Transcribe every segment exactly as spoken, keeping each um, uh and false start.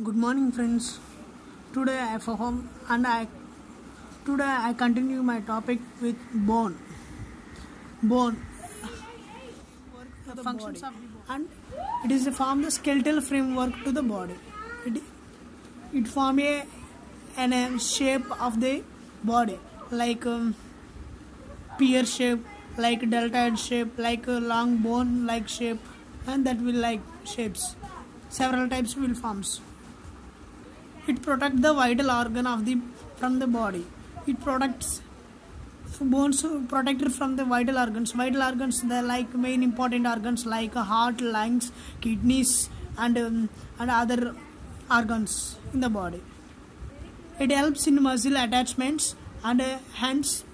Good morning, friends. Today I perform and I today I continue my topic with bone. Bone. The, the functions body. Of the bone. And it is a form the skeletal framework to the body. It it form a an a shape of the body like um, pear shape, like deltoid shape, like a long bone like shape, and that will like shapes. Several types will forms. It protects the vital organ of the from the body. It protects bones protected from the vital organs. Vital organs, they like main important organs like heart, lungs, kidneys, and um, and other organs in the body. It helps in muscle attachments and uh, hence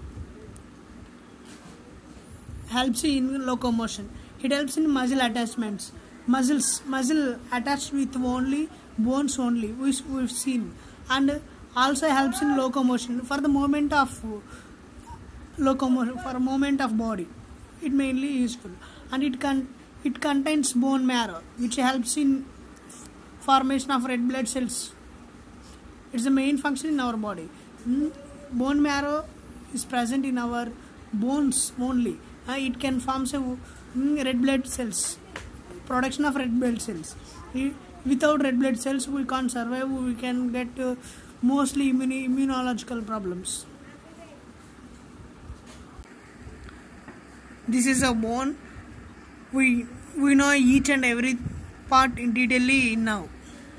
helps in locomotion. It helps in muscle attachments. Muscles, muscle attached with only bones only, which we've seen, and also helps in locomotion for the movement of locomotion for a movement of body. It mainly useful, and it can it contains bone marrow, which helps in formation of red blood cells. It's the main function in our body. Mm? Bone marrow is present in our bones only. Uh, it can form some mm, red blood cells. Production of red blood cells. Without red blood cells, we can't survive. We can get uh, mostly immune, immunological problems. This is a bone. We we know each and every part in detail now.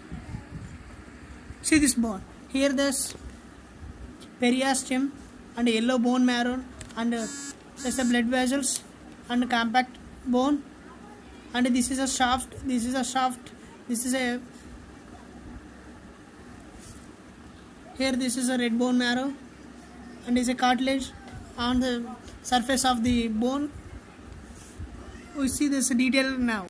See this bone. Here there's periosteum and yellow bone marrow, and uh, there's the blood vessels and compact bone. And this is a shaft, this is a shaft, this is a, here this is a red bone marrow, and is a cartilage on the surface of the bone. We see this detail now.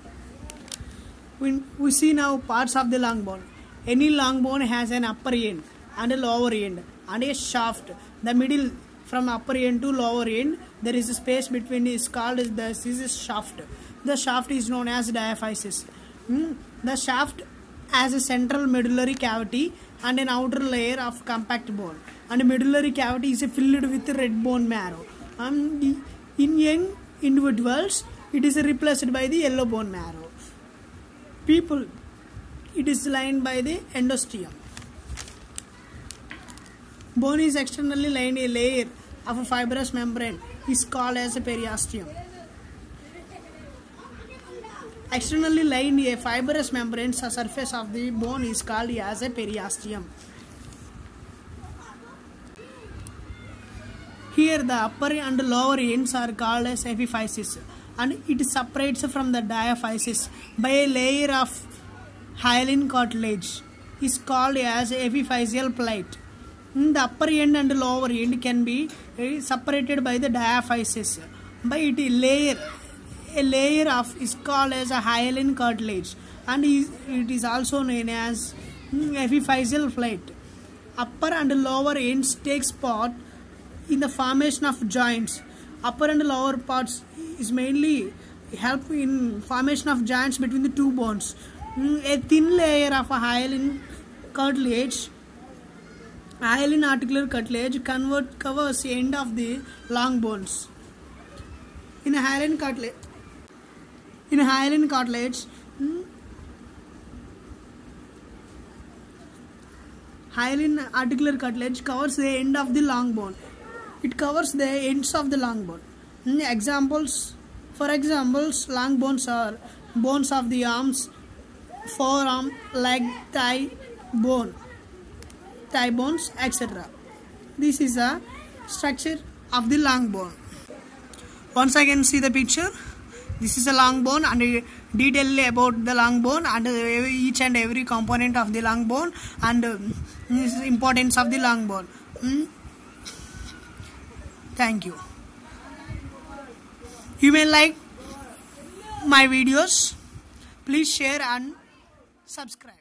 We, we see now parts of the long bone. Any long bone has an upper end and a lower end and a shaft. The middle from upper end to lower end, there is a space between, is called the this is shaft. The shaft is known as diaphysis. Hmm. The shaft has a central medullary cavity and an outer layer of compact bone. And the medullary cavity is filled with red bone marrow. And in young individuals, it is replaced by the yellow bone marrow. People, it is lined by the endosteum. Bone is externally lined a layer of a fibrous membrane is called as a periosteum. Externally lined a fibrous membrane surface of the bone is called as a periosteum. Here the upper and lower ends are called as epiphysis, and it separates from the diaphysis by a layer of hyaline cartilage is called as epiphyseal plate. The upper end and lower end can be separated by the diaphysis by it layer. A layer of is called as a hyaline cartilage, and it is also known as epiphyseal plate. Upper and lower ends takes part in the formation of joints. Upper and lower parts is mainly help in formation of joints between the two bones. A thin layer of a hyaline cartilage, hyaline articular cartilage, convert covers the end of the long bones. In a hyaline cartilage. In hyaline cartilage, hmm, hyaline articular cartilage covers the end of the long bone. It covers the ends of the long bone. Hmm, examples, for examples, long bones are bones of the arms, forearm, leg, thigh bone, thigh bones, et cetera. This is a structure of the long bone. Once again, see the picture. This is a long bone, and detail about the long bone and each and every component of the long bone, and importance of the long bone. Hmm? Thank you. You may like my videos. Please share and subscribe.